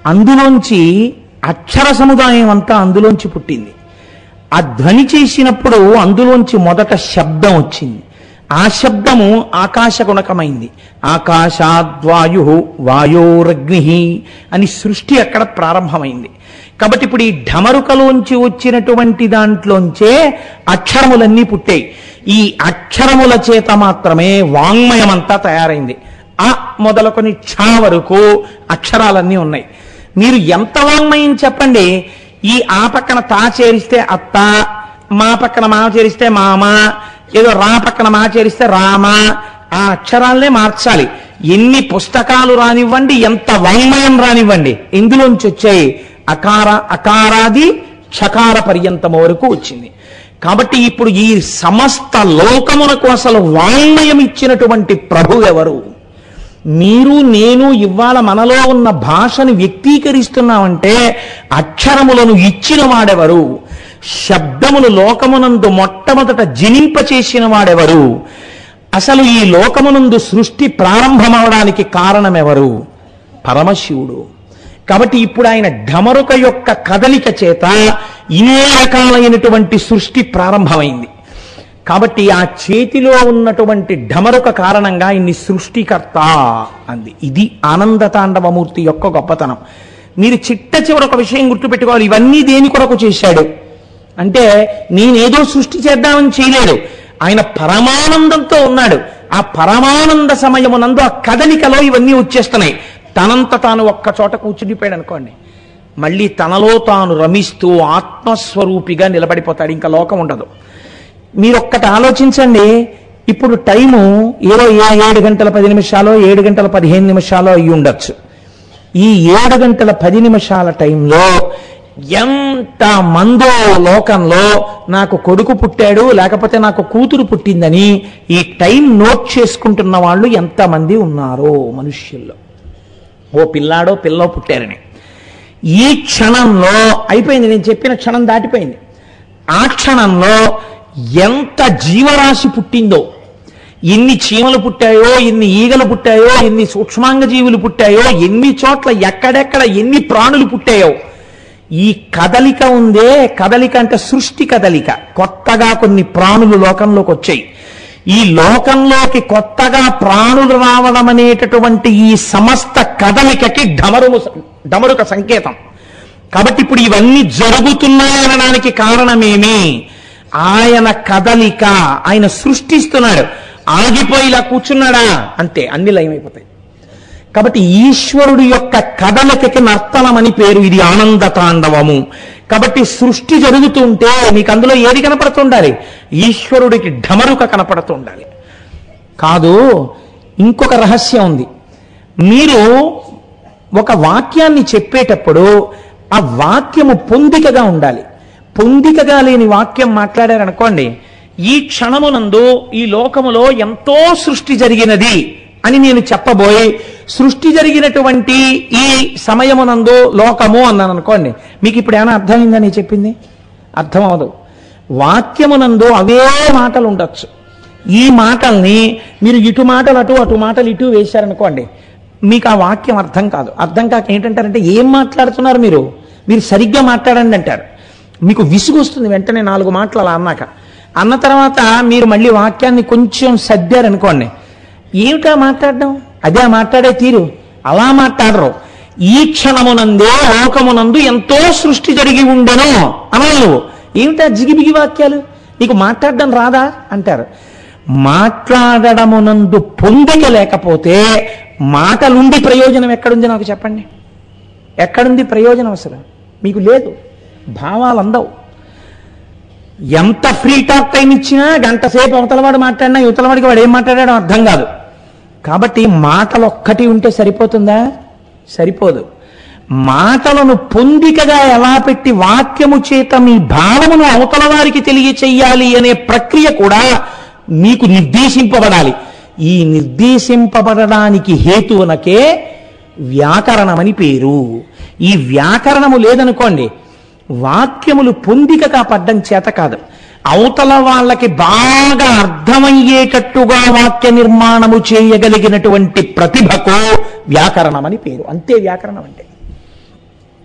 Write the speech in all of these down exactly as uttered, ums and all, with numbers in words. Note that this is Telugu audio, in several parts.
అందులోంచి అక్షర సముదాయం అంతా అందులోంచి పుట్టింది. ఆ ధ్వని చేసినప్పుడు అందులోంచి మొదట శబ్దం వచ్చింది. ఆ శబ్దము ఆకాశ గుణకమైంది. ఆకాశాద్వాయు వాయోరగ్ని అని సృష్టి అక్కడ ప్రారంభమైంది. కాబట్టి ఇప్పుడు ఈ ఢమరుకలోంచి వచ్చినటువంటి దాంట్లోంచే అక్షరములన్నీ పుట్టాయి. ఈ అక్షరముల చేత మాత్రమే వాంగ్మయం అంతా తయారైంది. ఆ మొదలుకొని క్ష వరకు అక్షరాలన్నీ ఉన్నాయి. మీరు ఎంత వాంగ్మయం చెప్పండి, ఈ ఆ పక్కన తా చేరిస్తే అత్త, మా పక్కన మా చేరిస్తే మామ, ఏదో రా పక్కన మా చేరిస్తే రామ, ఆ అక్షరాలనే మార్చాలి. ఎన్ని పుస్తకాలు రానివ్వండి, ఎంత వాంగ్మయం రానివ్వండి, ఇందులోంచి వచ్చాయి. అకార అకారాది క్షకార పర్యంతము వరకు వచ్చింది. కాబట్టి ఇప్పుడు ఈ సమస్త లోకమునకు అసలు వాంగ్మయం ఇచ్చినటువంటి ప్రభు ఎవరు? మీరు నేను ఇవాళ మనలో ఉన్న భాషను వ్యక్తీకరిస్తున్నామంటే అక్షరములను ఇచ్చిన వాడెవరు? శబ్దములు లోకమునందు మొట్టమొదట జనింపచేసిన వాడెవరు? అసలు ఈ లోకమునందు సృష్టి ప్రారంభమవడానికి కారణమెవరు? పరమశివుడు. కాబట్టి ఇప్పుడు ఆయన ఢమరుక యొక్క కదలిక చేత ఇన్ని రకాలైనటువంటి సృష్టి ప్రారంభమైంది. కాబట్టి ఆ చేతిలో ఉన్నటువంటి ఢమరుక కారణంగా ఇన్ని సృష్టికర్త అంది. ఇది ఆనంద తాండవమూర్తి యొక్క గొప్పతనం. మీరు చిట్ట చివరి ఒక విషయం గుర్తుపెట్టుకోవాలి. ఇవన్నీ దేని కొరకు చేశాడు అంటే, నేనేదో సృష్టి చేద్దామని చేయలేడు. ఆయన పరమానందంతో ఉన్నాడు. ఆ పరమానంద సమయమునందు ఆ కదలికలో ఇవన్నీ వచ్చేస్తున్నాయి. తనంత తాను ఒక్క చోట కూర్చుండిపోయాడు అనుకోండి, మళ్ళీ తనలో తాను రమిస్తూ ఆత్మస్వరూపిగా నిలబడిపోతాడు. ఇంకా లోకం ఉండదు. మీరొక్కటి ఆలోచించండి. ఇప్పుడు టైము ఏదో ఏడు గంటల పది నిమిషాలు ఏడు గంటల పదిహేను నిమిషాలు అయ్యి ఉండొచ్చు. ఈ ఏడు గంటల పది నిమిషాల టైంలో ఎంత మందో లోకంలో నాకు కొడుకు పుట్టాడు, లేకపోతే నాకు కూతురు పుట్టిందని ఈ టైం నోట్ చేసుకుంటున్న వాళ్ళు ఎంతమంది ఉన్నారో మనుష్యుల్లో. ఓ పిల్లాడో పిల్లో పుట్టారని ఈ క్షణంలో అయిపోయింది. నేను చెప్పిన క్షణం దాటిపోయింది. ఆ క్షణంలో ఎంత జీవరాశి పుట్టిందో, ఎన్ని చీమలు పుట్టాయో, ఎన్ని ఈగలు పుట్టాయో, ఎన్ని సూక్ష్మాంగ జీవులు పుట్టాయో, ఎన్ని చోట్ల ఎక్కడెక్కడ ఎన్ని ప్రాణులు పుట్టాయో. ఈ కదలిక ఉందే, కదలిక అంటే సృష్టి కదలిక. కొత్తగా కొన్ని ప్రాణులు లోకంలోకి వచ్చాయి. ఈ లోకంలోకి కొత్తగా ప్రాణులు రావడం అనేటటువంటి ఈ సమస్త కదలికకి ఢమరుము ఢమరుక సంకేతం. కాబట్టి ఇప్పుడు ఇవన్నీ జరుగుతున్నాయనడానికి కారణమేమి? ఆయన కదలిక. ఆయన సృష్టిస్తున్నాడు. ఆగిపోయి ఇలా కూర్చున్నాడా అంతే, అన్ని లయమైపోతాయి. కాబట్టి ఈశ్వరుడు యొక్క కదలికకి నర్తనమని పేరు. ఇది ఆనంద తాండవము. కాబట్టి సృష్టి జరుగుతుంటే మీకు అందులో ఏది కనపడుతుండాలి? ఈశ్వరుడికి ఢమరుక కనపడుతుండాలి. కాదు, ఇంకొక రహస్యం ఉంది. మీరు ఒక వాక్యాన్ని చెప్పేటప్పుడు ఆ వాక్యము పొందికగా ఉండాలి. పొందికగా లేని వాక్యం మాట్లాడారనుకోండి, ఈ క్షణమునందు ఈ లోకములో ఎంతో సృష్టి జరిగినది అని నేను చెప్పబోయి సృష్టి జరిగినటువంటి ఈ సమయమునందు లోకము అన్నాను అనుకోండి, మీకు ఇప్పుడు ఏమైనా అర్థమైందని చెప్పింది? అర్థం అవదు. వాక్యమునందు అవే మాటలు ఉండొచ్చు. ఈ మాటల్ని మీరు ఇటు మాటలు అటు అటు మాటలు ఇటు వేశారనుకోండి, మీకు ఆ వాక్యం అర్థం కాదు. అర్థం కాక ఏంటంటారంటే, ఏం మాట్లాడుతున్నారు మీరు, మీరు సరిగ్గా మాట్లాడండి అంటారు. మీకు విసుగు వస్తుంది వెంటనే నాలుగు మాటలు అలా అన్నాక. అన్న తర్వాత మీరు మళ్ళీ వాక్యాన్ని కొంచెం సర్దారనుకోండి, ఏమిటా మాట్లాడడం, అదే మాట్లాడే తీరు, అలా మాట్లాడరు. ఈ క్షణమునందే లోకమునందు ఎంతో సృష్టి జరిగి ఉండను అనాలి నువ్వు. ఏమిటా జిగిబిగి వాక్యాలు, నీకు మాట్లాడడం రాదా అంటారు. మాట్లాడడమునందు పొందిక లేకపోతే మాటలుండి ప్రయోజనం ఎక్కడుంది నాకు చెప్పండి? ఎక్కడుంది ప్రయోజనం? అసలు మీకు లేదు. భావాలు అందవు. ఎంత ఫ్రీ టాక్ టైం ఇచ్చినా గంట సేపు అవతలవాడు మాట్లాడినా యువతలవాడికి వాడు ఏం మాట్లాడాడో అర్థం కాదు. కాబట్టి మాటలు ఒక్కటి ఉంటే సరిపోతుందా? సరిపోదు. మాటలను పొందికగా ఎలా పెట్టి వాక్యము చేత మీ భావమును అవతల వారికి తెలియచేయాలి అనే ప్రక్రియ కూడా మీకు నిర్దేశింపబడాలి. ఈ నిర్దేశింపబడడానికి హేతువునకే వ్యాకరణమని పేరు. ఈ వ్యాకరణము లేదనుకోండి, వాక్యములు పొందికగా పడ్డం చేత కాదు, అవతల వాళ్ళకి బాగా అర్థమయ్యేటట్టుగా వాక్య నిర్మాణము చేయగలిగినటువంటి ప్రతిభకు వ్యాకరణం అని పేరు. అంతే వ్యాకరణం అంటే.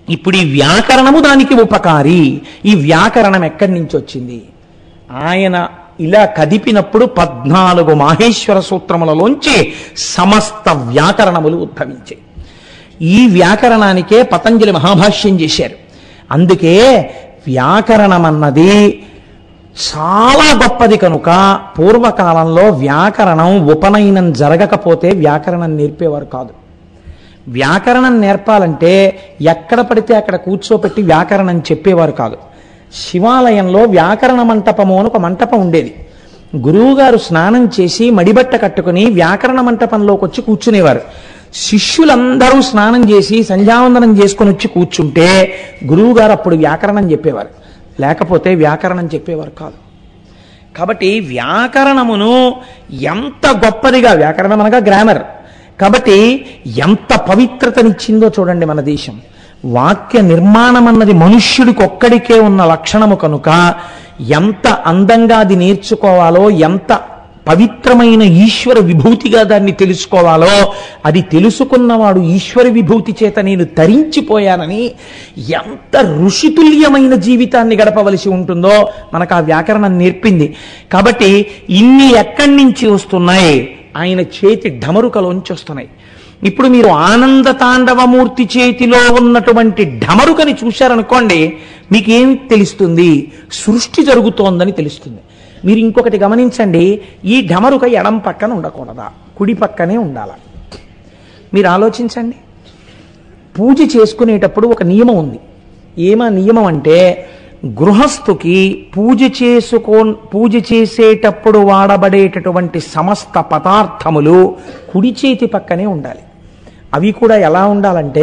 ఇప్పుడు ఈ వ్యాకరణము దానికి ఉపకారి. ఈ వ్యాకరణం ఎక్కడి నుంచి వచ్చింది? ఆయన ఇలా కదిపినప్పుడు పద్నాలుగు మాహేశ్వర సూత్రములలోంచి సమస్త వ్యాకరణములు ఉద్భవించాయి. ఈ వ్యాకరణానికే పతంజలి మహాభాష్యం చేశారు. అందుకే వ్యాకరణం అన్నది చాలా గొప్పది కనుక పూర్వకాలంలో వ్యాకరణం ఉపనయనం జరగకపోతే వ్యాకరణం నేర్పేవారు కాదు. వ్యాకరణం నేర్పాలంటే ఎక్కడ పడితే అక్కడ కూర్చోపెట్టి వ్యాకరణం చెప్పేవారు కాదు. శివాలయంలో వ్యాకరణ మంటపము అని ఒక మంటపం ఉండేది. గురువుగారు స్నానం చేసి మడిబట్ట కట్టుకుని వ్యాకరణ మంటపంలోకి వచ్చి కూర్చునేవారు. శిష్యులందరూ స్నానం చేసి సంధ్యావందనం చేసుకుని వచ్చి కూర్చుంటే గురువుగారు అప్పుడు వ్యాకరణం చెప్పేవారు, లేకపోతే వ్యాకరణం చెప్పేవారు కాదు. కాబట్టి వ్యాకరణమును ఎంత గొప్పదిగా, వ్యాకరణం అనగా గ్రామర్, కాబట్టి ఎంత పవిత్రతనిచ్చిందో చూడండి మన దేశం. వాక్య నిర్మాణం అన్నది మనుష్యుడికి ఒక్కడికే ఉన్న లక్షణము కనుక ఎంత అందంగా అది నేర్చుకోవాలో, ఎంత పవిత్రమైన ఈశ్వర విభూతిగా దాన్ని తెలుసుకోవాలో, అది తెలుసుకున్నవాడు ఈశ్వర విభూతి చేత నేను తరించిపోయానని ఎంత ఋషితుల్యమైన జీవితాన్ని గడపవలసి ఉంటుందో మనకు ఆ వ్యాకరణం నేర్పింది. కాబట్టి ఇన్ని ఎక్కడి నుంచి వస్తున్నాయి? ఆయన చేతి ఢమరుకలోంచి వస్తున్నాయి. ఇప్పుడు మీరు ఆనంద తాండవమూర్తి చేతిలో ఉన్నటువంటి ఢమరుకని చూశారనుకోండి, మీకేం తెలుస్తుంది? సృష్టి జరుగుతోందని తెలుస్తుంది. మీరు ఇంకొకటి గమనించండి, ఈ ఢమరుక ఎడం పక్కన ఉండకూడదా, కుడి పక్కనే ఉండాలా? మీరు ఆలోచించండి. పూజ చేసుకునేటప్పుడు ఒక నియమం ఉంది. ఏమా నియమం అంటే, గృహస్థుకి పూజ చేసుకో పూజ చేసేటప్పుడు వాడబడేటటువంటి సమస్త పదార్థములు కుడి చేతి పక్కనే ఉండాలి. అవి కూడా ఎలా ఉండాలంటే,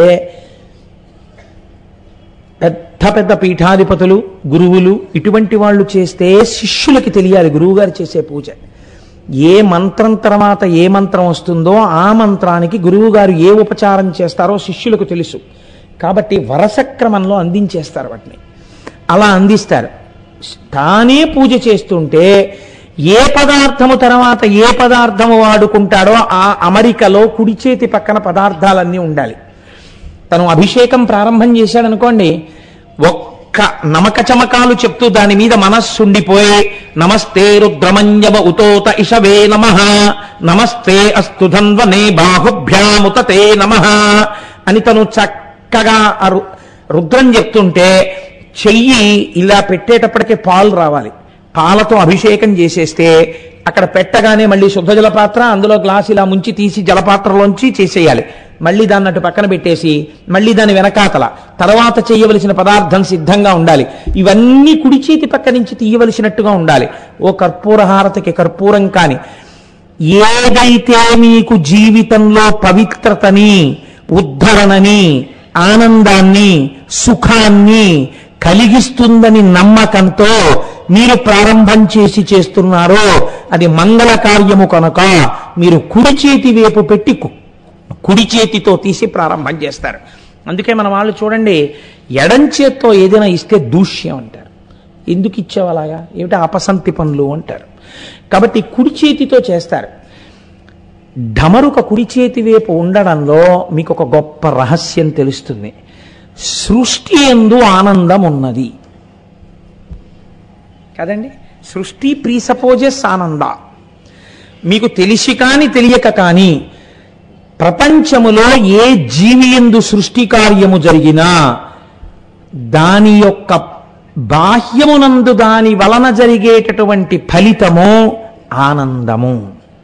పెద్ద పెద్ద పీఠాధిపతులు, గురువులు ఇటువంటి వాళ్ళు చేస్తే శిష్యులకి తెలియాలి గురువుగారు చేసే పూజ. ఏ మంత్రం తర్వాత ఏ మంత్రం వస్తుందో ఆ మంత్రానికి గురువుగారు ఏ ఉపచారం చేస్తారో శిష్యులకు తెలుసు. కాబట్టి వరస క్రమంలో అందించేస్తారు వాటిని. అలా అందిస్తారు. తానే పూజ చేస్తుంటే ఏ పదార్థము తర్వాత ఏ పదార్థము వాడుకుంటాడో ఆ అమరికలో కుడి చేతి పక్కన పదార్థాలన్నీ ఉండాలి. తను అభిషేకం ప్రారంభం చేశాడనుకోండి, ఒక్క నమక చమకాలు చెప్తూ దాని మీద మనస్సు ఉండిపోయి నమస్తే రుద్రమన్యవ ఉతోత ఇషవే నమః, నమస్తే అస్తు ధన్వనే బాహుభ్యాముతతే నమః అని తను చక్కగా రుద్రం చెప్తుంటే చెయ్యి ఇలా పెట్టేటప్పటికే పాలు రావాలి. పాలతో అభిషేకం చేసేస్తే అక్కడ పెట్టగానే మళ్ళీ శుద్ధ జలపాత్ర, అందులో గ్లాస్ ఇలా ముంచి తీసి జలపాత్రలోంచి చేసేయాలి. మళ్ళీ దాన్ని అటు పక్కన పెట్టేసి మళ్ళీ దాని వెనకాతల తర్వాత చేయవలసిన పదార్థం సిద్ధంగా ఉండాలి. ఇవన్నీ కుడి చేతి పక్క నుంచి తీయవలసినట్టుగా ఉండాలి. ఓ కర్పూర హారతికి కర్పూరం కాని ఏదైతే మీకు జీవితంలో పవిత్రతని, ఉద్ధరణని, ఆనందాన్ని, సుఖాన్ని కలిగిస్తుందని నమ్మకంతో మీరు ప్రారంభం చేసి చేస్తున్నారో అది మంగళ కార్యము కనుక మీరు కుడి చేతి వైపు పెట్టి కుడి చేతితో తీసి ప్రారంభం చేస్తారు. అందుకే మన వాళ్ళు చూడండి, ఎడం చేత్తో ఏదైనా ఇస్తే దూష్యం అంటారు. ఎందుకు ఇచ్చావు అలాగా, ఏమిటి అపసంతి పనులు అంటారు. కాబట్టి కుడి చేతితో చేస్తారు. ఢమరుక కుడి చేతి వైపు ఉండడంలో మీకు ఒక గొప్ప రహస్యం తెలుస్తుంది. సృష్టి యందు ఆనందం ఉన్నది కదండి. సృష్టి ప్రీసపోజెస్ ఆనంద. మీకు తెలిసి కాని తెలియక కానీ ప్రపంచములో ఏ జీవి యందు సృష్టి కార్యము జరిగినా దాని యొక్క బాహ్యమునందు దాని వలన జరిగేటటువంటి ఫలితము ఆనందము.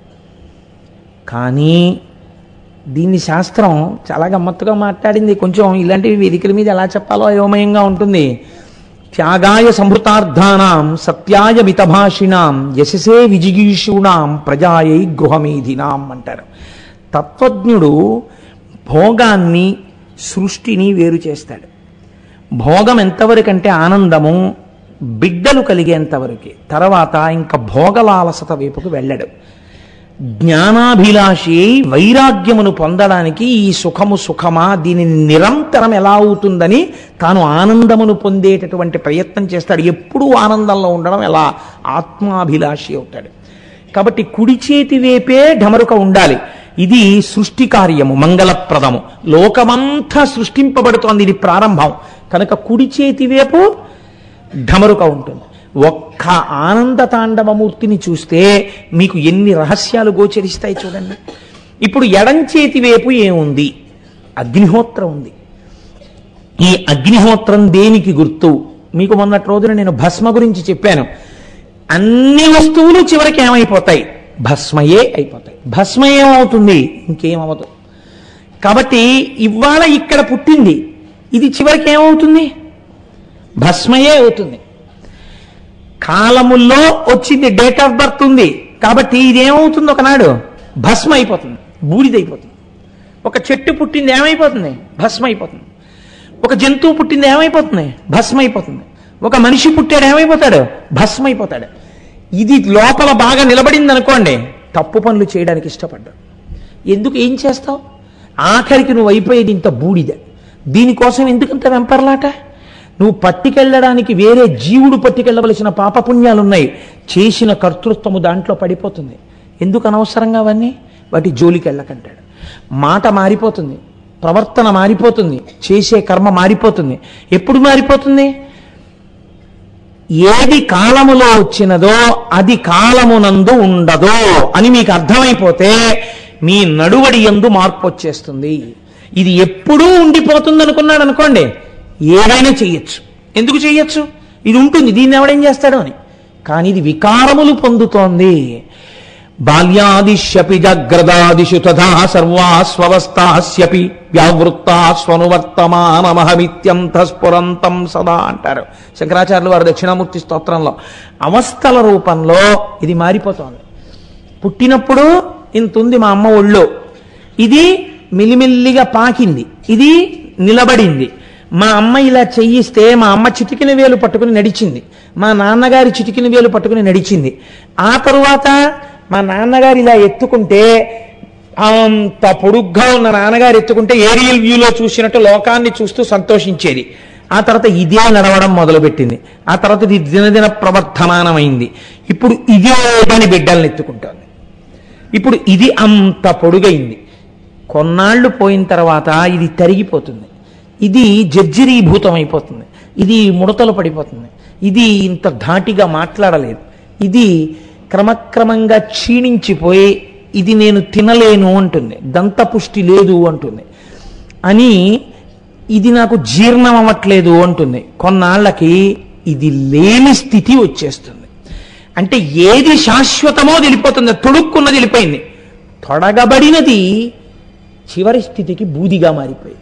కానీ దీన్ని శాస్త్రం చాలా గమ్మత్తుగా మాట్లాడింది. కొంచెం ఇలాంటివి వేదికల మీద ఎలా చెప్పాలో అయోమయంగా ఉంటుంది. త్యాగాయ సంభృతార్థానాం సత్యాయ మితభాషిణాం యశసే విజిగీషూణాం ప్రజాయై గృహమేధినాం అంటారు. తత్వజ్ఞుడు భోగాన్ని సృష్టిని వేరు చేస్తాడు. భోగం ఎంతవరకంటే ఆనందము బిడ్డలు కలిగేంతవరకే, తర్వాత ఇంకా భోగలాలసత వైపుకు వెళ్ళడు. జ్ఞానాభిలాషి వైరాగ్యమును పొందడానికి ఈ సుఖము సుఖమా, దీనిని నిరంతరం ఎలా అవుతుందని తాను ఆనందమును పొందేటటువంటి ప్రయత్నం చేస్తాడు. ఎప్పుడూ ఆనందంలో ఉండడం ఎలా, ఆత్మాభిలాషి అవుతాడు. కాబట్టి కుడి చేతి వైపే ఢమరుక ఉండాలి. ఇది సృష్టి కార్యము, మంగళప్రదము. లోకమంతా సృష్టింపబడుతోంది, ఇది ప్రారంభం కనుక కుడి చేతి వైపు ఢమరుక ఉంటుంది. ఒక్క ఆనంద తాండవమూర్తిని చూస్తే మీకు ఎన్ని రహస్యాలు గోచరిస్తాయి చూడండి. ఇప్పుడు ఎడం చేతి వైపు ఏముంది? అగ్నిహోత్రం ఉంది. ఈ అగ్నిహోత్రం దేనికి గుర్తు? మీకు మొన్నటి రోజున నేను భస్మ గురించి చెప్పాను. అన్ని వస్తువులు చివరికి ఏమైపోతాయి? భస్మయే అయిపోతాయి. భస్మ ఏమవుతుంది? ఇంకేమవుతుంది. కాబట్టి ఇవాళ ఇక్కడ పుట్టింది, ఇది చివరికి ఏమవుతుంది? భస్మయే అవుతుంది. కాలముల్లో వచ్చింది, డేట్ ఆఫ్ బర్త్ ఉంది కాబట్టి ఇదేమవుతుంది? ఒకనాడు భస్మ అయిపోతుంది, బూడిదైపోతుంది. ఒక చెట్టు పుట్టింది ఏమైపోతుంది? భస్మ అయిపోతుంది. ఒక జంతువు పుట్టింది ఏమైపోతుంది? భస్మ అయిపోతుంది. ఒక మనిషి పుట్టాడు ఏమైపోతాడు? భస్మ అయిపోతాడు. ఇది లోపల బాగా నిలబడింది అనుకోండి, తప్పు పనులు చేయడానికి ఇష్టపడ్డాడు. ఎందుకు? ఏం చేస్తావు? ఆఖరికి నువ్వు అయిపోయేది ఇంత బూడిద. దీనికోసం ఎందుకంత వెంపర్లాట? నువ్వు పట్టుకెళ్ళడానికి వేరే జీవుడు పట్టుకెళ్ళవలసిన పాపపుణ్యాలున్నాయి. చేసిన కర్తృత్వము దాంట్లో పడిపోతుంది. ఎందుకు అనవసరంగా అవన్నీ? వాటి జోలికి వెళ్ళకంటాడు. మాట మారిపోతుంది, ప్రవర్తన మారిపోతుంది, చేసే కర్మ మారిపోతుంది. ఎప్పుడు మారిపోతుంది? ఏది కాలములో వచ్చినదో అది కాలమునందు ఉండదో అని మీకు అర్థమైపోతే మీ నడువడి యందు మార్పు వచ్చేస్తుంది. ఇది ఎప్పుడూ ఉండిపోతుంది అనుకున్నాడు అనుకోండి, ఏదైనా చెయ్యొచ్చు. ఎందుకు చెయ్యొచ్చు? ఇది ఉంటుంది, దీన్ని ఎవడేం చేస్తాడు అని. కానీ ఇది వికారములు పొందుతోంది. బాల్యాదిశ్యపి జాగ్రదాదిషు తథా సర్వాస్వవస్థాస్యపి వ్యావృత్తా స్వనువర్తమానమహమిత్యంతఃస్ఫురంతం సదా అంటారు శంకరాచార్యులు వారు దక్షిణామూర్తి స్తోత్రంలో. అవస్థల రూపంలో ఇది మారిపోతోంది. పుట్టినప్పుడు ఇంత ఉంది మా అమ్మ ఒళ్ళో, ఇది మిలిమిల్లిగా పాకింది, ఇది నిలబడింది. మా అమ్మ ఇలా చెయ్యిస్తే మా అమ్మ చిటికిన వేలు పట్టుకుని నడిచింది, మా నాన్నగారి చిటికిన వేలు పట్టుకుని నడిచింది. ఆ తరువాత మా నాన్నగారు ఇలా ఎత్తుకుంటే, అంత పొడుగ్గా ఉన్న నాన్నగారు ఎత్తుకుంటే ఏరియల్ వ్యూలో చూసినట్టు లోకాన్ని చూస్తూ సంతోషించేది. ఆ తర్వాత ఇదే నడవడం మొదలుపెట్టింది. ఆ తర్వాత ఇది దినదిన ప్రవర్ధమానమైంది. ఇప్పుడు ఇదే దాని బిడ్డల్ని ఎత్తుకుంటోంది. ఇప్పుడు ఇది అంత పొడుగైంది. కొన్నాళ్ళు పోయిన తర్వాత ఇది తరిగిపోతుంది, ఇది జర్జరీభూతం అయిపోతుంది, ఇది ముడతలు పడిపోతుంది, ఇది ఇంత ధాటిగా మాట్లాడలేదు, ఇది క్రమక్రమంగా క్షీణించిపోయి ఇది నేను తినలేను అంటుంది, దంతపుష్టి లేదు అంటుంది, అని ఇది నాకు జీర్ణం అవ్వట్లేదు అంటుంది. కొన్నాళ్ళకి ఇది లేని స్థితి వచ్చేస్తుంది. అంటే ఏది శాశ్వతమో తెలిపోతుంది, తొడుక్కున్నది వెళ్ళిపోయింది. తొడగబడినది చివరి స్థితికి బూదిగా మారిపోయింది.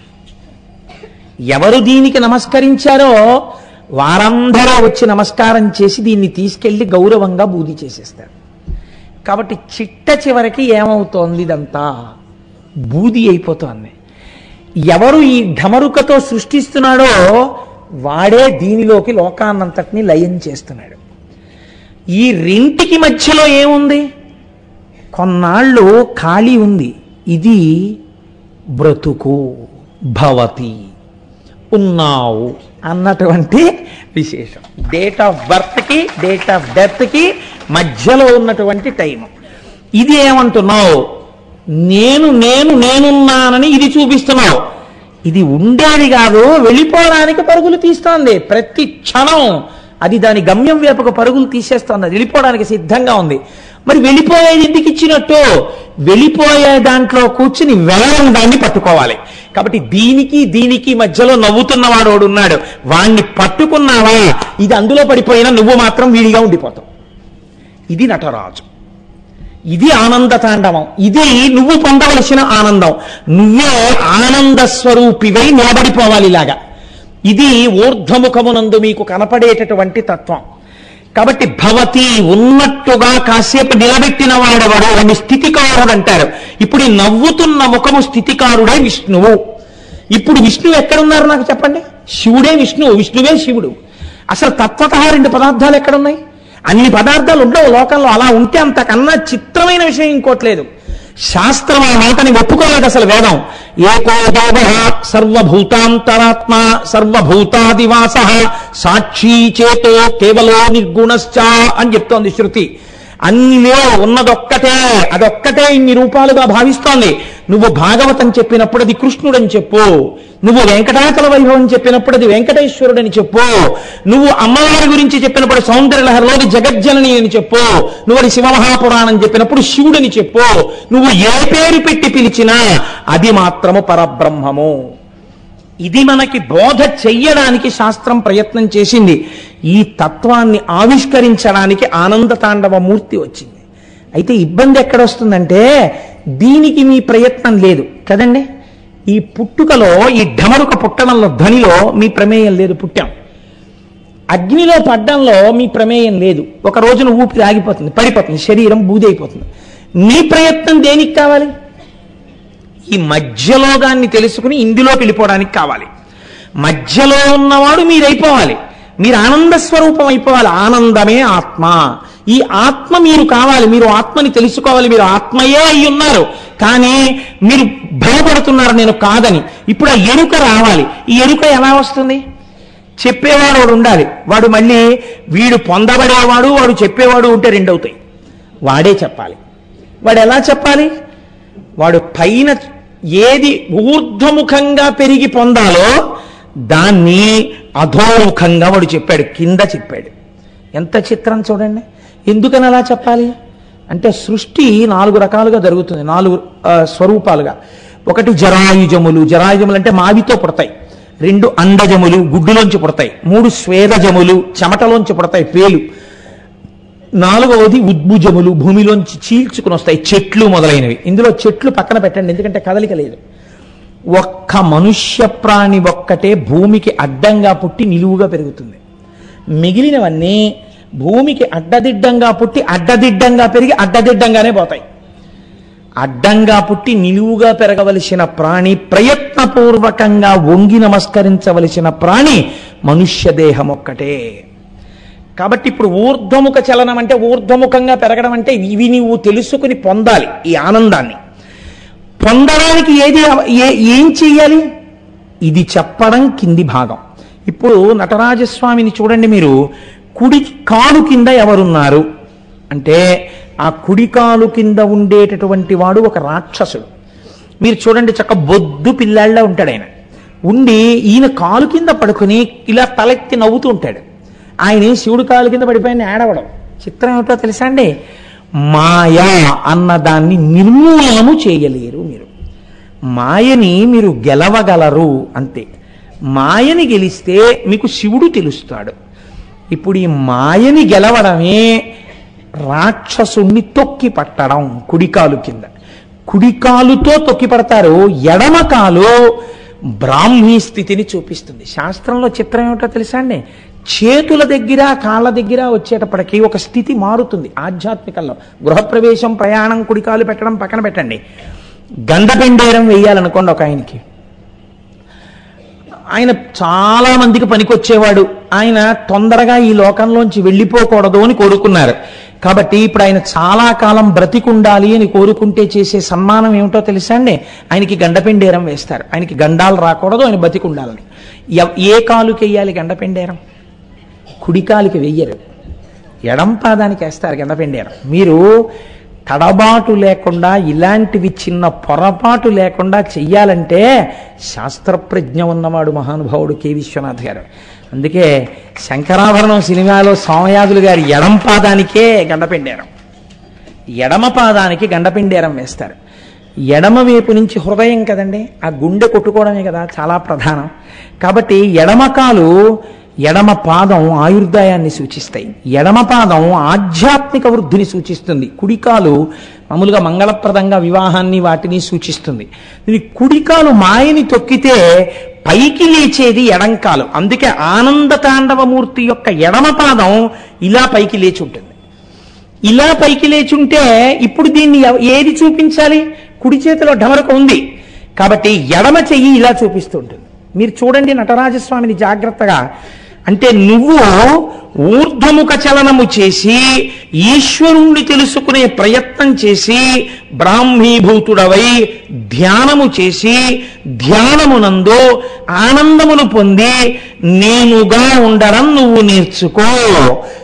ఎవరు దీనికి నమస్కరించారో వారందరూ వచ్చి నమస్కారం చేసి దీన్ని తీసుకెళ్లి గౌరవంగా బూది చేసేస్తారు. కాబట్టి చిట్ట చివరికి ఏమవుతోంది? ఇదంతా బూది అయిపోతోంది. ఎవరు ఈ ఢమరుకతో సృష్టిస్తున్నాడో వాడే దీనిలోకి లోకాన్నంతటినీ లయం చేస్తున్నాడు. ఈ రెంటికి మధ్యలో ఏముంది? కొన్నాళ్ళు ఖాళీ ఉంది. ఇది బ్రతుకు, భవతి, ఉన్నావు అన్నటువంటి విశేషం. డేట్ ఆఫ్ బర్త్కి డేట్ ఆఫ్ డెత్కి మధ్యలో ఉన్నటువంటి టైం. ఇది ఏమంటున్నావు? నేను నేను నేనున్నానని ఇది చూపిస్తున్నావు. ఇది ఉండేది కాదు, వెళ్ళిపోవడానికి పరుగులు తీస్తోంది. ప్రతి క్షణం అది దాని గమ్యం వైపుకు పరుగులు తీసేస్తోంది, అది వెళ్ళిపోవడానికి సిద్ధంగా ఉంది. మరి వెళ్ళిపోయేది ఎందుకు ఇచ్చినట్టు? వెళ్ళిపోయే దాంట్లో కూర్చుని వెళ్ళడం దాన్ని పట్టుకోవాలి. కాబట్టి దీనికి దీనికి మధ్యలో నవ్వుతున్నవాడు వాడు ఉన్నాడు, వాణ్ణి పట్టుకున్నావా ఇది అందులో పడిపోయినా నువ్వు మాత్రం వీడిగా ఉండిపోతావు. ఇది నటరాజు, ఇది ఆనంద తాండవం, ఇది నువ్వు పొందవలసిన ఆనందం. నువ్వే ఆనంద స్వరూపివై నిలబడిపోవాలి ఇలాగా. ఇది ఊర్ధ్వముఖమునందు మీకు కనపడేటటువంటి తత్వం. కాబట్టి భవతి ఉన్నట్టుగా కాసేపు నిలబెట్టిన వాడవాడు అని స్థితికారుడు అంటారు. ఇప్పుడు ఈ నవ్వుతున్న ముఖము స్థితికారుడే విష్ణువు. ఇప్పుడు విష్ణువు ఎక్కడున్నారు నాకు చెప్పండి? శివుడే విష్ణువు, విష్ణువే శివుడు. అసలు తత్వతః రెండు పదార్థాలు ఎక్కడున్నాయి? అన్ని పదార్థాలు ఉండవు లోకంలో. అలా ఉంటే అంతకన్నా చిత్రమైన విషయం ఇంకోట్లేదు. శాస్త్రం ఆ మాటని ఒప్పుకోలేదు అసలు. వేదం ఏకో దేవః సర్వభూతాంతరాత్మ సర్వభూతాదివాసః సాక్షి చేతో కేవలో నిర్గుణశ్చ అని చెప్తోంది శృతి. అన్నిలో ఉన్నదొక్కటే, అదొక్కటే ఇన్ని రూపాలుగా భావిస్తోంది. నువ్వు భాగవతం చెప్పినప్పుడు అది కృష్ణుడని చెప్పు, నువ్వు వెంకటాచల వైభవం చెప్పినప్పుడు అది వెంకటేశ్వరుడని చెప్పు, నువ్వు అమ్మవారి గురించి చెప్పినప్పుడు సౌందర్యలహరిలోని జగజ్జనని అని చెప్పు, నువ్వు అది శివమహాపురాణం చెప్పినప్పుడు శివుడని చెప్పు, నువ్వు ఏ పేరు పెట్టి పిలిచినా అది మాత్రము పరబ్రహ్మము. ఇది మనకి బోధ చెయ్యడానికి శాస్త్రం ప్రయత్నం చేసింది. ఈ తత్వాన్ని ఆవిష్కరించడానికి ఆనంద తాండవ మూర్తి వచ్చింది. అయితే ఇబ్బంది ఎక్కడొస్తుందంటే దీనికి మీ ప్రయత్నం లేదు కదండి. ఈ పుట్టుకలో, ఈ ఢమరుక పుట్టడంలో, ధ్వనిలో మీ ప్రమేయం లేదు. పుట్టాం. అగ్నిలో పడ్డంలో మీ ప్రమేయం లేదు. ఒక రోజున ఊపిరి ఆగిపోతుంది, పడిపోతుంది, శరీరం బూది అయిపోతుంది. మీ ప్రయత్నం దేనికి కావాలి? ఈ మధ్యలో దాన్ని తెలుసుకుని ఇందులోకి వెళ్ళిపోవడానికి కావాలి. మధ్యలో ఉన్నవాడు మీరైపోవాలి, మీరు ఆనంద స్వరూపం అయిపోవాలి. ఆనందమే ఆత్మ. ఈ ఆత్మ మీరు కావాలి, మీరు ఆత్మని తెలుసుకోవాలి. మీరు ఆత్మయే అయి ఉన్నారు, కానీ మీరు భయపడుతున్నారు నేను కాదని. ఇప్పుడు ఆ ఎరుక రావాలి. ఈ ఎరుక ఎలా వస్తుంది? చెప్పేవాడు వాడు ఉండాలి. వాడు మళ్ళీ వీడు పొందబడేవాడు, వాడు చెప్పేవాడు ఉంటే రెండు అవుతాయి. వాడే చెప్పాలి. వాడు ఎలా చెప్పాలి? వాడు పైన ఏది ఊర్ధ్వముఖంగా పెరిగి పొందాలో దాన్ని అధోముఖంగా వాడు చెప్పాడు, కింద చెప్పాడు. ఎంత చిత్రం చూడండి. ఎందుకని అలా చెప్పాలి అంటే సృష్టి నాలుగు రకాలుగా జరుగుతుంది, నాలుగు స్వరూపాలుగా. ఒకటి జరాయుజములు. జరాయుజములు అంటే మావితో పుడతాయి. రెండు అండజములు, గుడ్డులోంచి పుడతాయి. మూడు స్వేదజములు, చెమటలోంచి పుడతాయి, పేలు. నాలుగవది ఉద్భుజములు, భూమిలోంచి చీల్చుకుని వస్తాయి, చెట్లు మొదలైనవి. ఇందులో చెట్లు పక్కన పెట్టండి, ఎందుకంటే కదలిక లేదు. ఒక్క మనుష్య ప్రాణి ఒక్కటే భూమికి అడ్డంగా పుట్టి నిలువుగా పెరుగుతుంది. మిగిలినవన్నీ భూమికి అడ్డదిడ్డంగా పుట్టి అడ్డదిడ్డంగా పెరిగి అడ్డదిడ్డంగానే పోతాయి. అడ్డంగా పుట్టి నిలువుగా పెరగవలసిన ప్రాణి, ప్రయత్నపూర్వకంగా వంగి నమస్కరించవలసిన ప్రాణి మనుష్య దేహం ఒక్కటే. కాబట్టి ఇప్పుడు ఊర్ధ్వముఖ చలనం అంటే, ఊర్ధ్వముఖంగా పెరగడం అంటే ఇవి నీవు తెలుసుకుని పొందాలి. ఈ ఆనందాన్ని పొందడానికి ఏది ఏం చెయ్యాలి? ఇది చెప్పడం కింది భాగం. ఇప్పుడు నటరాజస్వామిని చూడండి మీరు. కుడి కాలు కింద ఎవరున్నారు అంటే, ఆ కుడి కాలు కింద ఉండేటటువంటి వాడు ఒక రాక్షసుడు. మీరు చూడండి, చక్క బొద్దు పిల్లాళ్ళ ఉంటాడు ఆయన. ఉండి ఈయన కాలు కింద పడుకుని ఇలా తలెత్తి నవ్వుతూ ఉంటాడు. ఆయన శివుడు కాలు కింద పడిపోయిన ఏడవడం. చిత్రం ఏమిటో తెలుసా అండి? మాయా అన్నదాన్ని నిర్మూలనము చేయలేరు మీరు. మాయని మీరు గెలవగలరు అంతే. మాయని గెలిస్తే మీకు శివుడు తెలుస్తాడు. ఇప్పుడు ఈ మాయని గెలవడమే రాక్షసుణ్ణి తొక్కి పట్టడం. కుడికాలు కింద కుడికాలుతో తొక్కి పడతారు. ఎడమ కాలు బ్రాహ్మీ స్థితిని చూపిస్తుంది. శాస్త్రంలో చిత్రం ఏమిటో తెలుసా అండి? చేతుల దగ్గర కాళ్ళ దగ్గర వచ్చేటప్పటికీ ఒక స్థితి మారుతుంది ఆధ్యాత్మికంలో. గృహప్రవేశం, ప్రయాణం, కుడికాలు పెట్టడం పక్కన పెట్టండి. గంధపెండేరం వేయాలనుకోండి ఒక ఆయనకి. ఆయన చాలా మందికి పనికొచ్చేవాడు. ఆయన తొందరగా ఈ లోకంలోంచి వెళ్ళిపోకూడదు అని కోరుకున్నారు. కాబట్టి ఇప్పుడు ఆయన చాలా కాలం బ్రతికుండాలి అని కోరుకుంటే చేసే సన్మానం ఏమిటో తెలుసా అండి? ఆయనకి గండపెండేరం వేస్తారు. ఆయనకి గండాలు రాకూడదు, ఆయన బతికుండాలని. ఏ కాలుకి వేయాలి గండపెండేరం? కుడికాలికి వెయ్యరు, ఎడం పాదానికి వేస్తారు గండపెండేరం. మీరు తడబాటు లేకుండా, ఇలాంటివి చిన్న పొరపాటు లేకుండా చెయ్యాలంటే శాస్త్రప్రజ్ఞ ఉన్నవాడు మహానుభావుడు కె విశ్వనాథ్ గారు. అందుకే శంకరాభరణం సినిమాలో సోమయాజులు గారి ఎడం పాదానికే గండపెండేరం, ఎడమ పాదానికి గండపెండేరం వేస్తారు. ఎడమ వైపు నుంచి హృదయం కదండి, ఆ గుండె కొట్టుకోవడమే కదా చాలా ప్రధానం. కాబట్టి ఎడమకాలు, ఎడమ పాదం ఆయుర్దాయాన్ని సూచిస్తాయి. ఎడమ పాదం ఆధ్యాత్మిక వృద్ధిని సూచిస్తుంది. కుడికాలు మామూలుగా మంగళప్రదంగా వివాహాన్ని వాటిని సూచిస్తుంది. ఇది కుడికాలు మాయని తొక్కితే పైకి లేచేది ఎడంకాలు. అందుకే ఆనంద తాండవమూర్తి యొక్క ఎడమ పాదం ఇలా పైకి లేచి ఉంటుంది. ఇలా పైకి లేచుంటే ఇప్పుడు దీన్ని ఏది చూపించాలి? కుడి చేతిలో ఢమరక ఉంది కాబట్టి ఎడమ చెయ్యి ఇలా చూపిస్తూ ఉంటుంది. మీరు చూడండి నటరాజస్వామిని జాగ్రత్తగా. అంటే నువ్వు ఊర్ధ్వముఖ చలనము చేసి ఈశ్వరుణ్ణి తెలుసుకునే ప్రయత్నం చేసి బ్రాహ్మీభూతుడవై ధ్యానము చేసి ధ్యానమునందు ఆనందమును పొంది నేనుగా ఉండడం నువ్వు నేర్చుకో.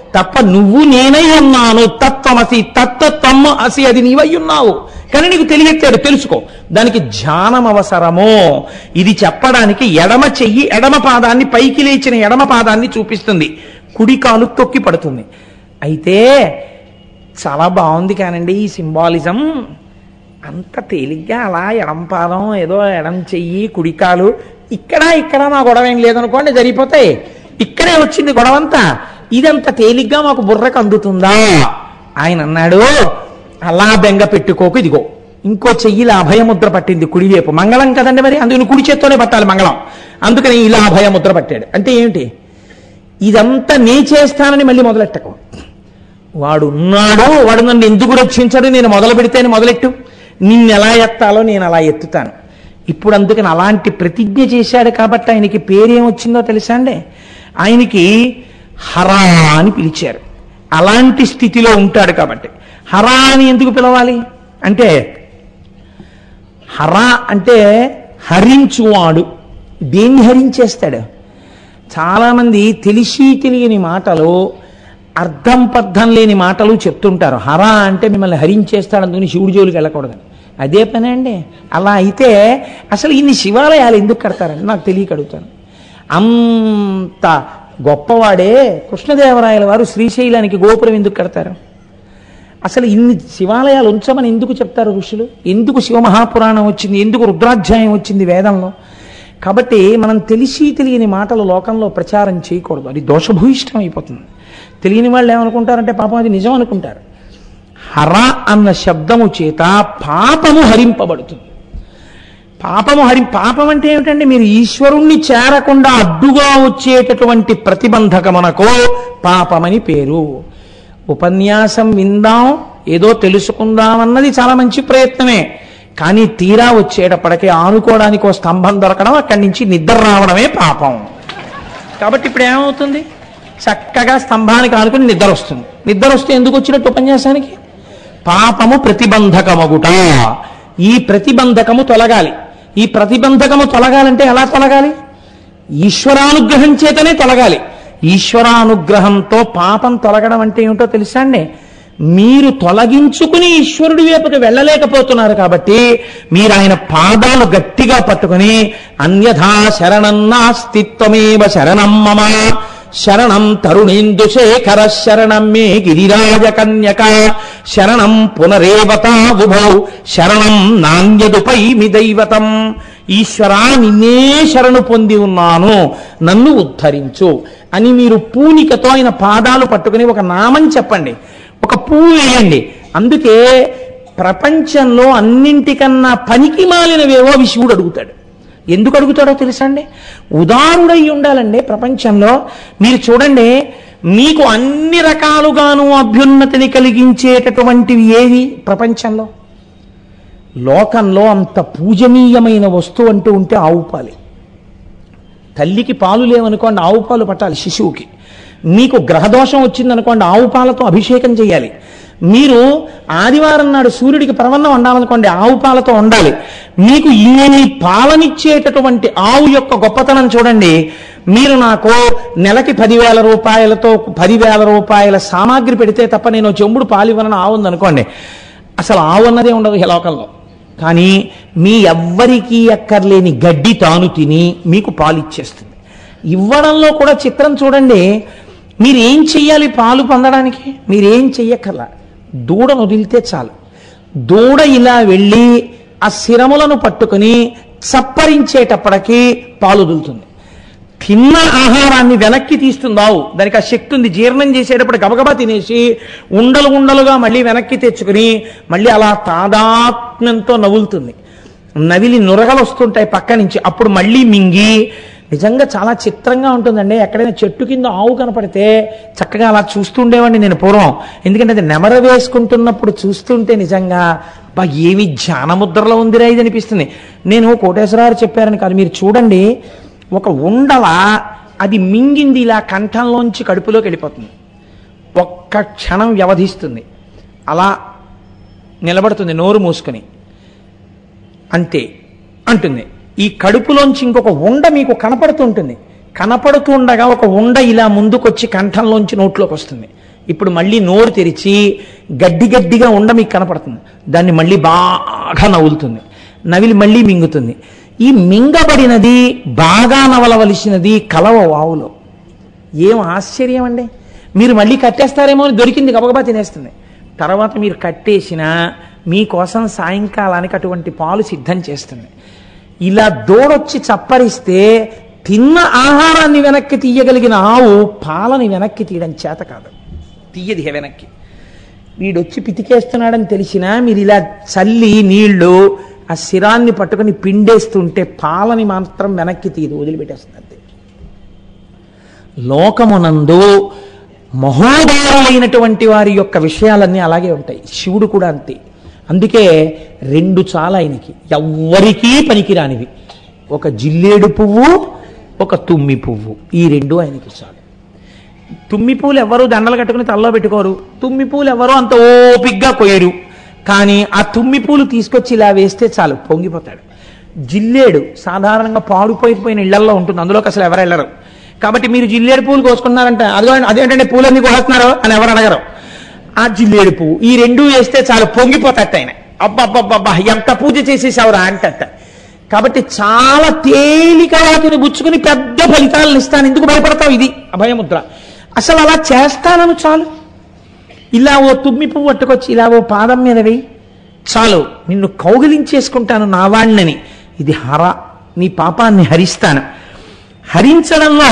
తప్ప నువ్వు నేనై ఉన్నాను. తత్వమసి తత్వత్వమ్మ అసి, అది నీవై ఉన్నావు కానీ నీకు తెలియట్లేదు, తెలుసుకో. దానికి ధ్యానం అవసరమో. ఇది చెప్పడానికి ఎడమ చెయ్యి ఎడమ పాదాన్ని, పైకి లేచిన ఎడమ పాదాన్ని చూపిస్తుంది, కుడి కాలు తొక్కి పడుతుంది. అయితే చాలా బాగుంది కానండి ఈ సింబాలిజం. అంత తేలిగ్గా అలా ఎడం పాదం, ఏదో ఎడం చెయ్యి కుడికాలు, ఇక్కడ ఇక్కడ మా గొడవ ఏం లేదనుకోండి, జరిగిపోతాయి. ఇక్కడే వచ్చింది గొడవంతా. ఇదంత తేలిగ్గా మాకు బుర్రకు అందుతుందా? ఆయన అన్నాడు, అలా బెంగ పెట్టుకోకు, ఇదిగో ఇంకో చెయ్యిలా అభయముద్ర పట్టింది కుడివైపు. మంగళం కదండి మరి, అందుకని కుడి చేత్తోనే పట్టాలి మంగళం. అందుకని ఇలా అభయముద్ర పట్టాడు. అంటే ఏమిటి? ఇదంతా నే చేస్తానని మళ్ళీ మొదలెట్టకు. వాడు ఉన్నాడు, వాడు నన్ను ఎందుకు రక్షించడు, నేను మొదలు పెడితేనే మొదలెట్టు, నిన్ను ఎలా ఎత్తాలో నేను అలా ఎత్తుతాను. ఇప్పుడు అందుకని అలాంటి ప్రతిజ్ఞ చేశాడు కాబట్టి ఆయనకి పేరేమొచ్చిందో తెలుసా అండి? ఆయనకి హరా అని పిలిచారు. అలాంటి స్థితిలో ఉంటాడు కాబట్టి. హరా అని ఎందుకు పిలవాలి అంటే, హరా అంటే హరించువాడు. దేన్ని హరించేస్తాడు? చాలామంది తెలిసి తెలియని మాటలు, అర్థం పర్థం లేని మాటలు చెప్తుంటారు. హరా అంటే మిమ్మల్ని హరించేస్తాడు, అందుకని శివుడి జోలికి వెళ్ళకూడదని. అదే పనే అండి. అలా అయితే అసలు ఇన్ని శివాలయాలు ఎందుకు కడతారండి నాకు తెలియక అడుగుతాను. అంత గొప్పవాడే కృష్ణదేవరాయల వారు శ్రీశైలానికి గోపురం ఎందుకు కడతారు? అసలు ఇన్ని శివాలయాలు ఉంచమని ఎందుకు చెప్తారు ఋషులు? ఎందుకు శివమహాపురాణం వచ్చింది? ఎందుకు రుద్రాధ్యాయం వచ్చింది వేదంలో? కాబట్టి మనం తెలిసి తెలియని మాటలు లోకంలో ప్రచారం చేయకూడదు, అది దోషభూయిష్టం అయిపోతుంది. తెలియని వాళ్ళు ఏమనుకుంటారంటే పాపం అది నిజం అనుకుంటారు. హర అన్న శబ్దము చేత పాపము హరింపబడుతుంది. పాపము హరి పాపం అంటే ఏమిటండి? మీరు ఈశ్వరుణ్ణి చేరకుండా అడ్డుగా వచ్చేటటువంటి ప్రతిబంధకమునకు పాపమని పేరు. ఉపన్యాసం విందాం, ఏదో తెలుసుకుందామన్నది చాలా మంచి ప్రయత్నమే. కానీ తీరా వచ్చేటప్పటికీ ఆనుకోవడానికి ఒక స్తంభం దొరకడం, అక్కడి నుంచి నిద్ర రావడమే పాపం. కాబట్టి ఇప్పుడు ఏమవుతుంది? చక్కగా స్తంభానికి ఆనుకుని నిద్ర వస్తుంది. నిద్ర వస్తే ఎందుకు వచ్చినట్టు ఉపన్యాసానికి? పాపము ప్రతిబంధకమగుట. ఈ ప్రతిబంధకము తొలగాలి. ఈ ప్రతిబంధకము తొలగాలంటే ఎలా తొలగాలి? ఈశ్వరానుగ్రహం చేతనే తొలగాలి. ఈశ్వరానుగ్రహంతో పాపం తొలగడం అంటే ఏమిటో తెలుసా అండి? మీరు తొలగించుకుని ఈశ్వరుడి వైపుకి వెళ్ళలేకపోతున్నారు కాబట్టి మీరు ఆయన పాదాలు గట్టిగా పట్టుకుని అన్యథా శరణం నాస్తి త్వమేవ శరణం మమ శరణం తరుణేందు శేఖర శరణం మే గిరిరాజ కన్యక శరణం పునరేవతా ఉభౌ శరణం నాణ్యదుపైమి దైవతం. ఈశ్వరా, నిన్నే శరణు పొంది ఉన్నాను, నన్ను ఉద్ధరించు అని మీరు పూనికతో ఆయన పాదాలు పట్టుకుని ఒక నామం చెప్పండి, ఒక పువ్వు వేయండి. అందుకే ప్రపంచంలో అన్నింటికన్నా పనికి మాలినవేవో శివుడు అడుగుతాడు. ఎందుకు అడుగుతాడో తెలుసా అండి? ఉదారుడై ఉండాలండి ప్రపంచంలో. మీరు చూడండి, మీకు అన్ని రకాలుగాను అభ్యున్నతిని కలిగించేటటువంటివి ఏవి ప్రపంచంలో? లోకంలో అంత పూజనీయమైన వస్తువు అంటూ ఉంటే ఆవు పాలే. తల్లికి పాలు లేవనుకోండి, ఆవు పాలు పట్టాలి శిశువుకి. మీకు గ్రహదోషం వచ్చిందనుకోండి, ఆవు పాలతో అభిషేకం చేయాలి. మీరు ఆదివారం నాడు సూర్యుడికి పరవన్నం వండాలనుకోండి, ఆవు పాలతో వండాలి. మీకు ఇన్ని పాలనిచ్చేటటువంటి ఆవు యొక్క గొప్పతనం చూడండి. మీరు నాకు నెలకి పదివేల రూపాయలతో పదివేల రూపాయల సామాగ్రి పెడితే తప్ప నేను చెంబుడు పాలు ఇవ్వనని ఆవు ఉందనుకోండి, అసలు ఆవు అన్నదే ఉండదు ఈ లోకంలో. కానీ మీ ఎవ్వరికీ అక్కర్లేని గడ్డి తాను తిని మీకు పాలు ఇచ్చేస్తుంది. ఇవ్వడంలో కూడా చిత్రం చూడండి. మీరు ఏం చెయ్యాలి పాలు పొందడానికి? మీరేం చెయ్యక్కర్లా, దూడను వదిలితే చాలు. దూడ ఇలా వెళ్ళి ఆ శిరములను పట్టుకుని చప్పరించేటప్పటికీ పాలు వదులుతుంది. తిన్న ఆహారాన్ని వెనక్కి తీస్తుంది ఆవు. దానికి ఆ శక్తి ఉంది. జీర్ణం చేసేటప్పుడు గబగబా తినేసి ఉండలు ఉండలుగా మళ్ళీ వెనక్కి తెచ్చుకుని మళ్ళీ అలా తాదాత్మ్యంతో నవ్వులుతుంది. నవిలి నురగలు వస్తుంటాయి పక్క నుంచి, అప్పుడు మళ్ళీ మింగి. నిజంగా చాలా చిత్రంగా ఉంటుందండి. ఎక్కడైనా చెట్టు కింద ఆవు కనపడితే చక్కగా అలా చూస్తుండేవాడిని నేను పూర్వం. ఎందుకంటే అది నెమర వేసుకుంటున్నప్పుడు చూస్తుంటే నిజంగా బా ఏమి ధ్యానముద్రలో ఉందిరా ఇది అనిపిస్తుంది. నేను కోటేశ్వరరావు చెప్పారని కాదు, మీరు చూడండి, ఒక ఉండల అది మింగింది ఇలా కంఠంలోంచి కడుపులోకి వెళ్ళిపోతుంది. ఒక్క క్షణం వ్యవధిస్తుంది, అలా నిలబడుతుంది నోరు మూసుకొని, అంతే అంటుంది. ఈ కడుపులోంచి ఇంకొక ఉండ మీకు కనపడుతుంటుంది. కనపడుతుండగా ఒక ఉండ ఇలా ముందుకొచ్చి కంఠంలోంచి నోట్లోకి వస్తుంది. ఇప్పుడు మళ్ళీ నోరు తెరిచి గడ్డి గడ్డిగా ఉండ మీకు కనపడుతుంది, దాన్ని మళ్ళీ బాగా నవ్వులుతుంది, నవిలి మళ్ళీ మింగుతుంది. ఈ మింగబడినది బాగా నవలవలసినది కలవ వావులో. ఏం ఆశ్చర్యం అండి! మీరు మళ్ళీ కట్టేస్తారేమో అని దొరికింది గబగబా తినేస్తుంది. తర్వాత మీరు కట్టేసినా మీకోసం సాయంకాలానికి అటువంటి పాలు సిద్ధం చేస్తుంది. ఇలా దూడొచ్చి చప్పరిస్తే తిన్న ఆహారాన్ని వెనక్కి తీయగలిగిన ఆవు పాలని వెనక్కి తీయడం చేత కాదు, తీయది వెనక్కి. వీడొచ్చి పితికేస్తున్నాడని తెలిసినా మీరు ఇలా చల్లి నీళ్లు ఆ శిరాన్ని పట్టుకుని పిండేస్తుంటే పాలని మాత్రం వెనక్కి తీయదు, వదిలిపెట్టేస్తుంది అంతే. లోకమునందు మహోదయులైనటువంటి వారి యొక్క విషయాలన్నీ అలాగే ఉంటాయి. శివుడు కూడా అంతే. అందుకే రెండు చాలా ఆయనకి, ఎవ్వరికీ పనికిరానివి. ఒక జిల్లేడు పువ్వు, ఒక తుమ్మి పువ్వు, ఈ రెండు ఆయనకి చాలు. తుమ్మి పూలు ఎవరు దండలు కట్టుకుని తలలో పెట్టుకోరు, తుమ్మి పూలు ఎవరు అంత ఓపిగ్గా కొయ్యరు. కానీ ఆ తుమ్మి పూలు తీసుకొచ్చి ఇలా వేస్తే చాలు, పొంగిపోతాడు. జిల్లేడు సాధారణంగా పాడుపోయిపోయిన ఇళ్లల్లో ఉంటుంది, అందులోకి అసలు ఎవరు వెళ్ళరు. కాబట్టి మీరు జిల్లేడు పూలు కోసుకున్నారంటే అదిగో అదేంటంటే పూలన్నీ కోస్తున్నారు అని ఎవరు అడగరు. ఆ జిల్లేడు పువ్వు ఈ రెండు వేస్తే చాలు, పొంగిపోతాడు ఆయన. అబ్బబ్బబ్బబ్బా ఎంత పూజ చేసేసావురా అంటట. కాబట్టి చాలా తేలిక వాటిని బుచ్చుకుని పెద్ద ఫలితాలను ఇస్తాను, ఎందుకు భయపడతావు? ఇది అభయముద్ర. అసలు అలా చేస్తానను చాలు. ఇలా ఓ తుమ్మి పువ్వు పట్టుకొచ్చి ఇలా ఓ పాదం మీద వేయి చాలు, నిన్ను కౌగిలించేసుకుంటాను నా వాణ్ణని. ఇది హర, నీ పాపాన్ని హరిస్తాను. హరించడంలో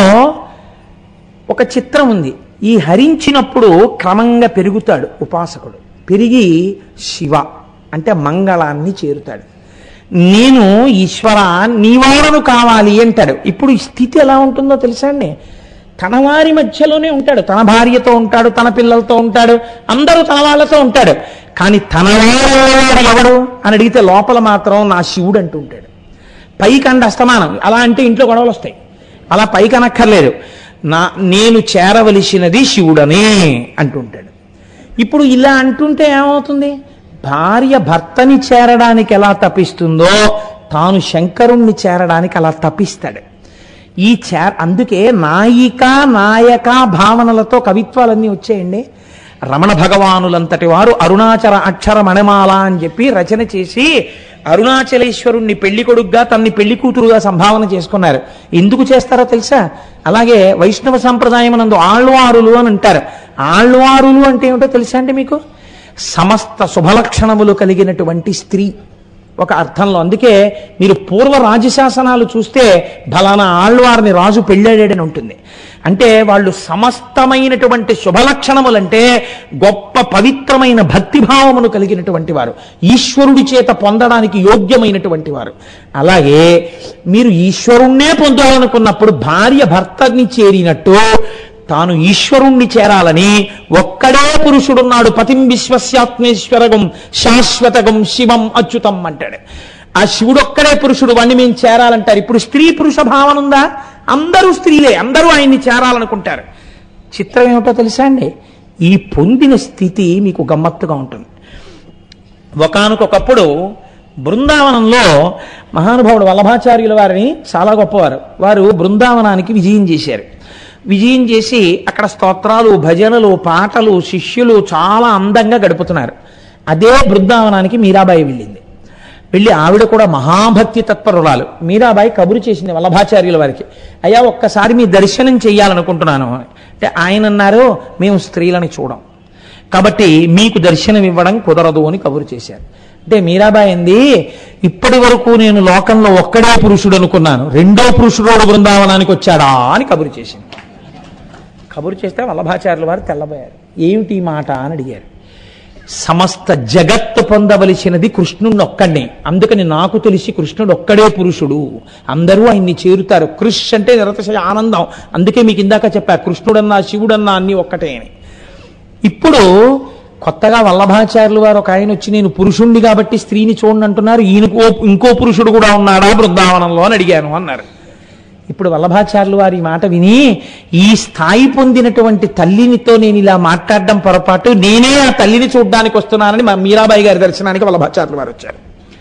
ఒక చిత్రం ఉంది. ఈ హరించినప్పుడు క్రమంగా పెరుగుతాడు ఉపాసకుడు, పెరిగి శివ అంటే మంగళాన్ని చేరుతాడు. నేను ఈశ్వర నీవారను కావాలి అంటాడు. ఇప్పుడు ఈ స్థితి ఎలా ఉంటుందో తెలుసా అండి? తన వారి మధ్యలోనే ఉంటాడు, తన భార్యతో ఉంటాడు, తన పిల్లలతో ఉంటాడు, అందరూ తన వాళ్ళతో ఉంటాడు. కానీ తన వాడు ఎవడు అని అడిగితే లోపల మాత్రం నా శివుడు అంటూ ఉంటాడు. పైకి అండి అస్తమానం, అలా అంటే ఇంట్లో గొడవలు వస్తాయి. అలా పైకి అనక్కర్లేదు, నా నేను చేరవలసినది శివుడనే అంటుంటాడు. ఇప్పుడు ఇలా అంటుంటే ఏమవుతుంది? భార్య భర్తని చేరడానికి ఎలా తపిస్తుందో తాను శంకరుణ్ణి చేరడానికి అలా తపిస్తాడు. ఈ చే అందుకే నాయిక నాయక భావనలతో కవిత్వాలన్నీ వచ్చాయండి. రమణ భగవానులంతటి వారు అరుణాచల అక్షర మణిమాల అని చెప్పి రచన చేసి అరుణాచలేశ్వరుణ్ణి పెళ్లి కొడుగ్గా తన్ని పెళ్లి కూతురుగా సంభావన చేసుకున్నారు. ఎందుకు చేస్తారో తెలుసా? అలాగే వైష్ణవ సంప్రదాయం నందు ఆళ్వారులు అని అంటారు. ఆళ్వారులు అంటే ఏమిటో తెలుసా అండి మీకు? సమస్త శుభలక్షణములు కలిగినటువంటి స్త్రీ ఒక అర్థంలో. అందుకే మీరు పూర్వ రాజశాసనాలు చూస్తే ఫలానా ఆళ్వారిని రాజు పెళ్ళాడని ఉంటుంది. అంటే వాళ్ళు సమస్తమైనటువంటి శుభలక్షణములంటే గొప్ప పవిత్రమైన భక్తిభావమును కలిగినటువంటి వారు, ఈశ్వరుడి చేత పొందడానికి యోగ్యమైనటువంటి వారు. అలాగే మీరు ఈశ్వరుణ్ణే పొందాలనుకున్నప్పుడు భార్య భర్తని చేరినట్టు తాను ఈశ్వరుణ్ణి చేరాలని ఒక్కడే పురుషుడున్నాడు. పతిం విశ్వస్యాత్మేశ్వరగం శాశ్వతగం శివం అచ్యుతం అంటాడు. ఆ శివుడొక్కడే పురుషుడు, వాణ్ణి మేము చేరాలంటారు. ఇప్పుడు స్త్రీ పురుష భావన ఉందా? అందరూ స్త్రీలే, అందరూ ఆయన్ని చేరాలనుకుంటారు. చిత్రం ఏమిటో తెలుసా అండి? ఈ పొందిన స్థితి మీకు గమ్మత్తుగా ఉంటుంది. ఒకానొకప్పుడు బృందావనంలో మహానుభావుడు వల్లభాచార్యుల వారిని చాలా గొప్పవారు. వారు బృందావనానికి విజయం చేశారు. విజయం చేసి అక్కడ స్తోత్రాలు, భజనలు, పాటలు, శిష్యులు చాలా అందంగా గడుపుతున్నారు. అదే బృందావనానికి మీరాబాయి వెళ్ళింది. వెళ్ళి ఆవిడ కూడా మహాభక్తి తత్పరురాలు. మీరాబాయి కబురు చేసింది వల్లభాచార్యుల వారికి, అయ్యా ఒక్కసారి మీ దర్శనం చెయ్యాలనుకుంటున్నాను అంటే ఆయన అన్నారు, మేము స్త్రీలని చూడం కాబట్టి మీకు దర్శనం ఇవ్వడం కుదరదు అని కబురు చేశారు. అంటే మీరాబాయి అంది, ఇప్పటి వరకు నేను లోకంలో ఒక్కడే పురుషుడు అనుకున్నాను, రెండో పురుషుడు బృందావనానికి వచ్చాడా అని కబురు చేసింది. కబురు చేస్తే వల్లభాచార్యుల వారు తెల్లబోయారు. ఏమిటి ఈ మాట అని అడిగారు. సమస్త జగత్తు పొందవలసినది కృష్ణుడిని ఒక్కడిని, అందుకని నాకు తెలిసి కృష్ణుడు ఒక్కడే పురుషుడు, అందరూ ఆయన్ని చేరుతారు. కృష్ అంటే నిరతిశయ ఆనందం. అందుకే మీకు ఇందాక చెప్పా, కృష్ణుడన్నా శివుడన్నా అన్ని ఒక్కటే అని. ఇప్పుడు కొత్తగా వల్లభాచార్యులు వారు ఒక ఆయన వచ్చి నేను పురుషుణ్ణి కాబట్టి స్త్రీని చూడండి అంటున్నారు, ఈయనకు ఇంకో పురుషుడు కూడా ఉన్నాడా బృందావనంలో అని అడిగాను అన్నారు. ఇప్పుడు వల్లభాచార్యులు వారి మాట విని, ఈ స్థాయి పొందినటువంటి తల్లినితో నేను ఇలా మాట్లాడడం పొరపాటు, నేనే ఆ తల్లిని చూడడానికి వస్తున్నానని మా మీరాబాయి గారి దర్శనానికి వల్లభాచార్యులు వారు వచ్చారు.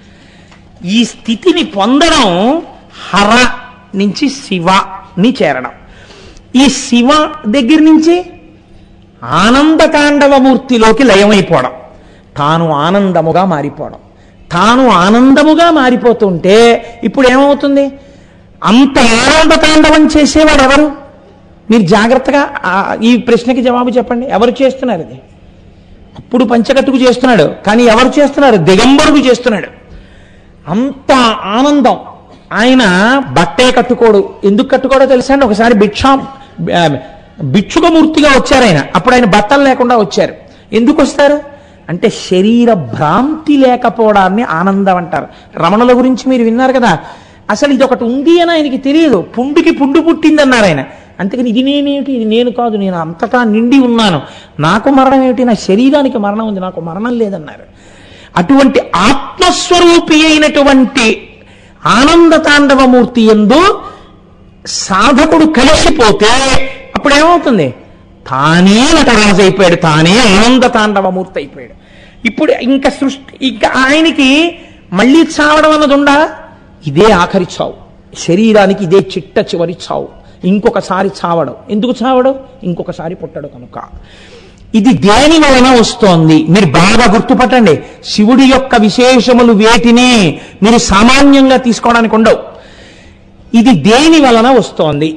ఈ స్థితిని పొందడం హర నుంచి శివని చేరడం. ఈ శివ దగ్గర నుంచి ఆనందతాండవమూర్తిలోకి లయమైపోవడం, తాను ఆనందముగా మారిపోవడం. తాను ఆనందముగా మారిపోతుంటే ఇప్పుడు ఏమవుతుంది? అంత ఆనందతాండవం చేసేవాడు ఎవరు? మీరు జాగ్రత్తగా ఈ ప్రశ్నకి జవాబు చెప్పండి. ఎవరు చేస్తున్నారు ఇది? అప్పుడు పంచకట్టుకు చేస్తున్నాడు, కానీ ఎవరు చేస్తున్నారు? దిగంబరుడు చేస్తున్నాడు. అంత ఆనందం. ఆయన బట్టే కట్టుకోడు. ఎందుకు కట్టుకోడో తెలుసా అండి? ఒకసారి భిక్షా భిక్షుకమూర్తిగా వచ్చారు ఆయన. అప్పుడు ఆయన బట్టలు లేకుండా వచ్చారు. ఎందుకు వస్తారు అంటే శరీర భ్రాంతి లేకపోవడాన్ని ఆనందం అంటారు. రమణుల గురించి మీరు విన్నారు కదా, అసలు ఇది ఒకటి ఉంది అని ఆయనకి తెలియదు. పుండుకి పుండు పుట్టింది అన్నారు ఆయన. అంతేకాని ఇది నేనేమిటి, ఇది నేను కాదు, నేను అంతటా నిండి ఉన్నాను, నాకు మరణం ఏమిటి, నా శరీరానికి మరణం ఉంది, నాకు మరణం లేదన్నారు. అటువంటి ఆత్మస్వరూపి అయినటువంటి ఆనందతాండవమూర్తి యందు సాధకుడు కలిసిపోతే అప్పుడు ఏమవుతుంది? తానే నటరాజు అయిపోయాడు, తానే ఆనందతాండవమూర్తి అయిపోయాడు. ఇప్పుడు ఇంకా సృష్టి, ఇంకా ఆయనకి మళ్ళీ చావడం అన్నది ఉండా? ఇదే ఆఖరి చావు, శరీరానికి ఇదే చిట్ట చివరి చావు. ఇంకొకసారి చావడం. ఎందుకు చావడం? ఇంకొకసారి పుట్టడు కనుక. ఇది దేని వలన వస్తోంది? మీరు బాగా గుర్తుపట్టండి. శివుడి యొక్క విశేషములు వేటిని మీరు సామాన్యంగా తీసుకోవడానికి ఉండవు. ఇది దేని వలన వస్తోంది?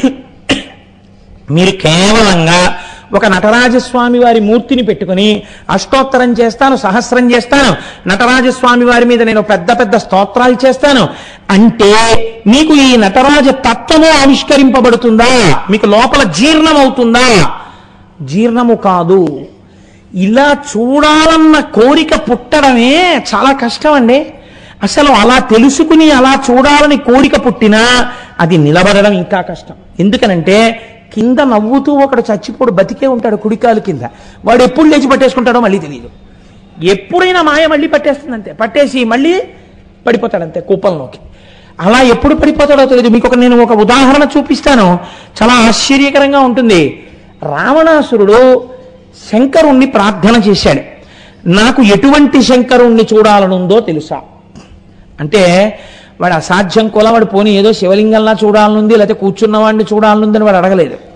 మీరు కేవలంగా ఒక నటరాజస్వామి వారి మూర్తిని పెట్టుకుని అష్టోత్తరం చేస్తాను, సహస్రం చేస్తాను, నటరాజస్వామి వారి మీద నేను పెద్ద పెద్ద స్తోత్రాలు చేస్తాను అంటే మీకు ఈ నటరాజ తత్వము ఆవిష్కరింపబడుతుందా? మీకు లోపల జీర్ణం అవుతుందా? జీర్ణము కాదు. ఇలా చూడాలన్న కోరిక పుట్టడమే చాలా కష్టం అండి. అసలు అలా తెలుసుకుని అలా చూడాలని కోరిక పుట్టినా అది నిలబడడం ఇంకా కష్టం. ఎందుకనంటే కింద నవ్వుతూ ఒకడు చచ్చిపోడు, బతికే ఉంటాడు కుడికాలు కింద. వాడు ఎప్పుడు లేచి పట్టేసుకుంటాడో మళ్ళీ తెలియదు. ఎప్పుడైనా మాయ మళ్ళీ పట్టేస్తుందంతే, పట్టేసి మళ్ళీ పడిపోతాడంతే కూపంలోకి. అలా ఎప్పుడు పడిపోతాడో తెలియదు. మీకు ఒక నేను ఒక ఉదాహరణ చూపిస్తాను, చాలా ఆశ్చర్యకరంగా ఉంటుంది. రావణాసురుడు శంకరుణ్ణి ప్రార్థన చేశాడు. నాకు ఎటువంటి శంకరుణ్ణి చూడాలనుందో తెలుసా అంటే, వాడు అసాధ్యం కుల, వాడు పోనీ ఏదో శివలింగంలా చూడాలనుంది, లేకపోతే కూర్చున్నవాడిని చూడాలనుందని వాడు అడగలేదు.